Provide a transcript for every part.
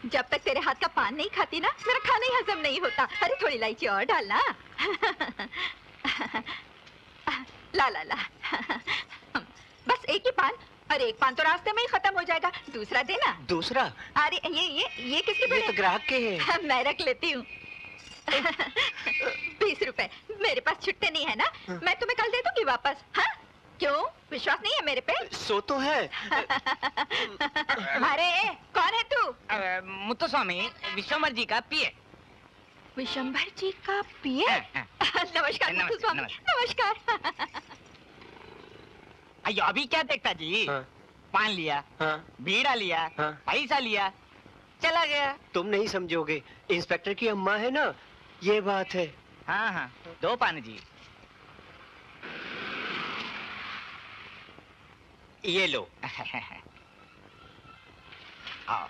जब तक तेरे हाथ का पान नहीं खाती ना, मेरा खाना ही हजम नहीं होता। अरे थोड़ी इलायची और डालना। ला ला ला। बस एक ही पान। अरे एक पान तो रास्ते में ही खत्म हो जाएगा, दूसरा देना। दूसरा? अरे ये किसके ये तो ग्राहक के हैं। मैं रख लेती हूँ। 20 रुपए। मेरे पास छुट्टे नहीं है ना, मैं तुम्हें कल दे दूंगी वापस। हाँ? क्यों, विश्वास नहीं है मेरे पे? सो तो है। अरे कौन है तू? मुत्तुस्वामी, विश्वम्भर जी का पीए। विश्वम्भर जी का पीए? नमस्कार मुत्तुस्वामी। नमस्कार। अयो अभी क्या देखता जी? हाँ। पान लिया, हाँ। बीड़ा लिया, हाँ। पैसा लिया, चला गया। तुम नहीं समझोगे, इंस्पेक्टर की अम्मा है ना, ये बात है। हाँ हाँ, 2 पान जी। ये लो। आओ।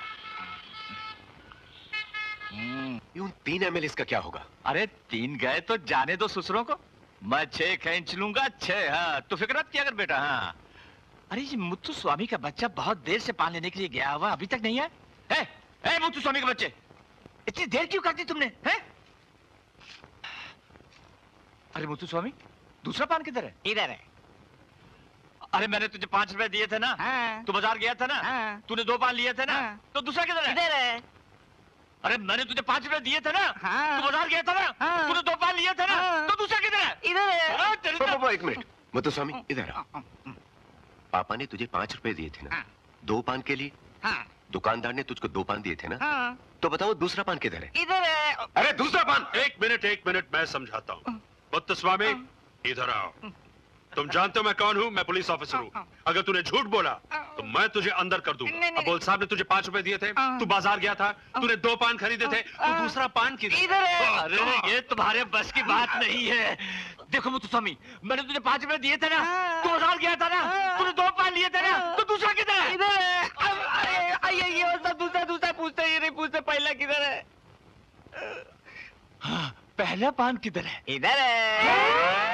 यूं 3 ml इसका क्या होगा? अरे 3 गए तो जाने दो ससुरों को। मैं 6 खींच लूंगा 6। हाँ तो फिक्र मत किया कर बेटा। हाँ अरे ये मुत्तुस्वामी का बच्चा बहुत देर से पान लेने के लिए गया हुआ, अभी तक नहीं है। ए मुत्तुस्वामी के बच्चे, इतनी देर क्यों कर दी तुमने? है? अरे मुत्तुस्वामी, दूसरा पान किधर है? इधर है। अरे मैंने तुझे 5 रुपए दिए थे ना। हाँ। तू बाजार गया था ना। हाँ। तूने 2 पान लिए थे ना। हाँ। तो दूसरा किधर है? इधर है। अरे मैंने तुझे 5 रुपए दिए थे ना। हाँ। तू बाजार गया था ना। हाँ। तूने 2 पान लिए थे ना। हाँ। तो दूसरा किधर है? इधर है। अरे तेरी तो- एक मिनट मुत्तुस्वामी, इधर आ। पापा ने तुझे 5 रुपए दिए थे ना। हाँ। 2 पान के लिए। हाँ। दुकानदार ने तुझको 2 पान दिए थे ना। हाँ। तो बताओ दूसरा पान किधर है? इधर है। अरे दूसरा पान। एक मिनट मैं समझाता हूँ। मुत्तुस्वामी, इधर आओ। तुम जानते हो मैं कौन हूँ? मैं पुलिस ऑफिसर हूँ। अगर तूने झूठ बोला तो मैं तुझे अंदर कर दूंगा। अबोल साहब ने तुझे 5 रुपए दिए थे, तू बाजार गया था, तूने 2 पान खरीदे थे, तो दूसरा पान किधर? इधर है। अरे ये तुम्हारे बस की बात नहीं है। देखो मुत्तुस्वामी, मैंने तुझे 5 रुपए दिए थे ना। तू बाजार गया था ना। तूने 2 पान लिए थे ना। तो दूसरा किधर है? इधर है। अरे ये सब दूसरा पूछते, ये नहीं पूछते पहला किधर है। हाँ, पहला पान किधर है? इधर है।